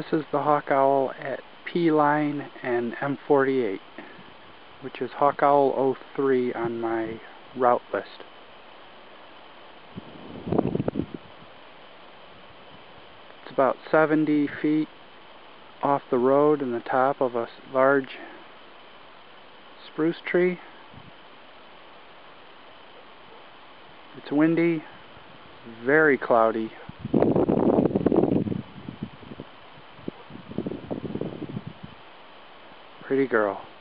This is the hawk owl at Pea Line and M-48, which is hawk owl 03 on my route list. It's about 70 feet off the road in the top of a large spruce tree. It's windy, very cloudy. Pretty girl.